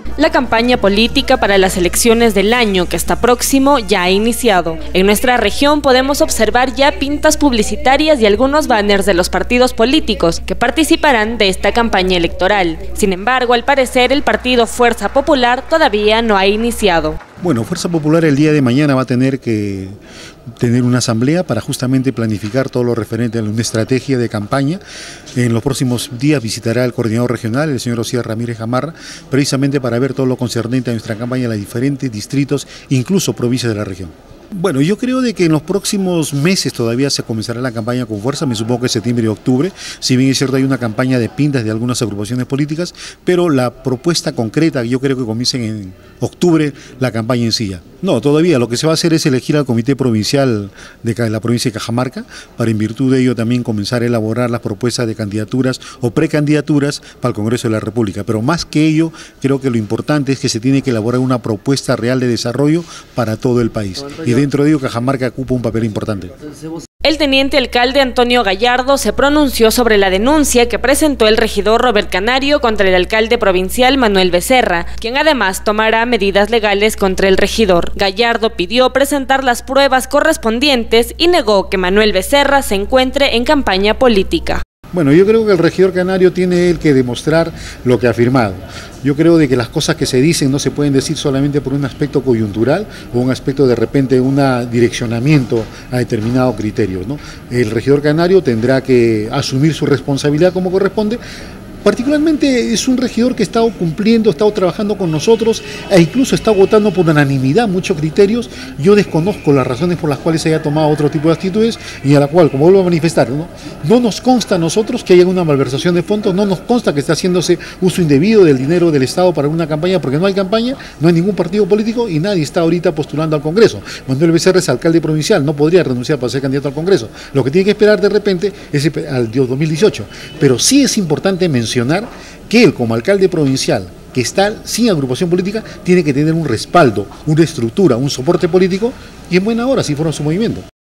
La campaña política para las elecciones del año que está próximo ya ha iniciado. En nuestra región podemos observar ya pintas publicitarias y algunos banners de los partidos políticos que participarán de esta campaña electoral. Sin embargo, al parecer el partido Fuerza Popular todavía no ha iniciado. Bueno, Fuerza Popular el día de mañana va a tener que tener una asamblea para justamente planificar todo lo referente a una estrategia de campaña. En los próximos días visitará el coordinador regional, el señor Osías Ramírez Gamarra, precisamente para ver todo lo concernente a nuestra campaña en los diferentes distritos, incluso provincias de la región. Bueno, yo creo de que en los próximos meses todavía se comenzará la campaña con fuerza, me supongo que septiembre y octubre, si bien es cierto hay una campaña de pintas de algunas agrupaciones políticas, pero la propuesta concreta yo creo que comiencen en octubre la campaña en sí ya. No, todavía lo que se va a hacer es elegir al comité provincial de la provincia de Cajamarca, para en virtud de ello también comenzar a elaborar las propuestas de candidaturas o precandidaturas para el Congreso de la República, pero más que ello creo que lo importante es que se tiene que elaborar una propuesta real de desarrollo para todo el país. Y dentro de ello Cajamarca ocupa un papel importante. El teniente alcalde Antonio Gallardo se pronunció sobre la denuncia que presentó el regidor Robert Canario contra el alcalde provincial Manuel Becerra, quien además tomará medidas legales contra el regidor. Gallardo pidió presentar las pruebas correspondientes y negó que Manuel Becerra se encuentre en campaña política. Bueno, yo creo que el regidor Canario tiene él que demostrar lo que ha afirmado. Yo creo de que las cosas que se dicen no se pueden decir solamente por un aspecto coyuntural o un aspecto de repente un direccionamiento a determinado criterio, ¿no? El regidor Canario tendrá que asumir su responsabilidad como corresponde. Particularmente es un regidor que ha estado cumpliendo, ha estado trabajando con nosotros e incluso está votando por unanimidad muchos criterios. Yo desconozco las razones por las cuales se haya tomado otro tipo de actitudes y a la cual, como vuelvo a manifestar, no nos consta a nosotros que haya una malversación de fondos, no nos consta que esté haciéndose uso indebido del dinero del Estado para una campaña, porque no hay campaña, no hay ningún partido político y nadie está ahorita postulando al Congreso. Manuel Becerra es alcalde provincial, no podría renunciar para ser candidato al Congreso. Lo que tiene que esperar de repente es al 2018. Pero sí es importante mencionar que él como alcalde provincial que está sin agrupación política tiene que tener un respaldo, una estructura, un soporte político y en buena hora si fuera su movimiento.